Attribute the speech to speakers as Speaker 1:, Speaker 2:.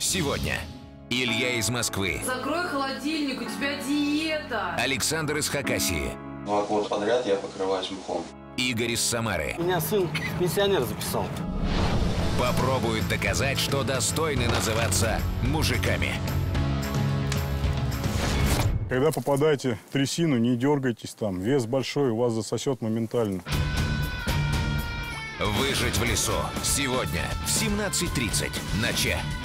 Speaker 1: Сегодня Илья из Москвы,
Speaker 2: Закрой холодильник, у тебя диета.
Speaker 1: Александр из Хакасии,
Speaker 3: 2 года подряд я покрываюсь мхом.
Speaker 1: Игорь из Самары.
Speaker 4: Меня сын пенсионер записал.
Speaker 1: Попробуют доказать, что достойны называться мужиками.
Speaker 5: Когда попадаете в трясину, не дергайтесь там. Вес большой, у вас засосет моментально.
Speaker 1: Выжить в лесу. Сегодня в 17:30 на ЧЕ.